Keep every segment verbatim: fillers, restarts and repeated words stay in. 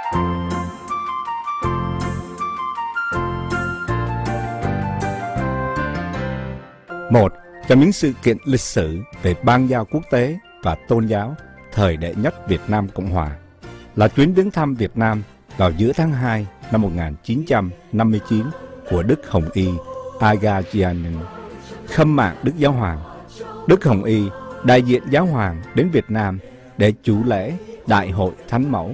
Một trong những sự kiện lịch sử về bang giao quốc tế và tôn giáo thời đệ nhất Việt Nam Cộng Hòa là chuyến viếng thăm Việt Nam vào giữa tháng hai năm một nghìn chín trăm năm mươi chín của Đức Hồng Y Agagianin, khâm mạng Đức Giáo Hoàng. Đức Hồng Y đại diện Giáo Hoàng đến Việt Nam để chủ lễ Đại hội Thánh Mẫu.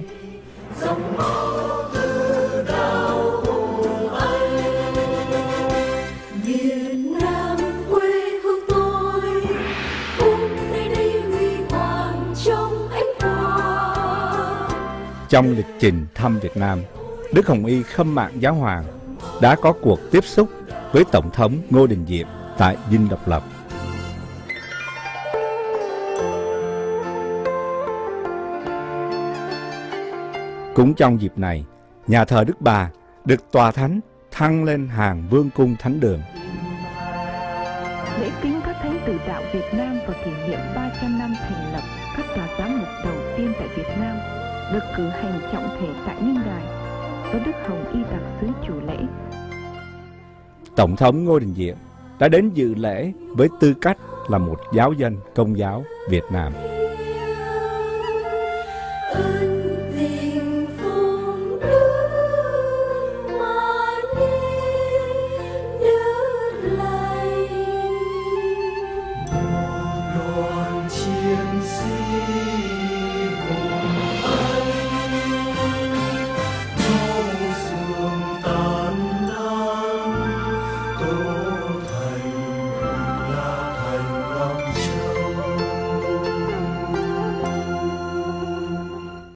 Trong lịch trình thăm Việt Nam, Đức Hồng Y khâm mạng Giáo Hoàng đã có cuộc tiếp xúc với Tổng thống Ngô Đình Diệm tại Dinh Độc Lập. Cũng trong dịp này, nhà thờ Đức Bà được Tòa Thánh thăng lên hàng Vương cung Thánh đường. Lễ kính các thánh tử đạo Việt Nam và kỷ niệm ba trăm năm thành lập các tòa giám mục đầu tiên tại Việt Nam được cử hành trọng thể tại Ninh Đài, do Đức Hồng Y đặc sứ chủ lễ. Tổng thống Ngô Đình Diệm đã đến dự lễ với tư cách là một giáo dân Công giáo Việt Nam.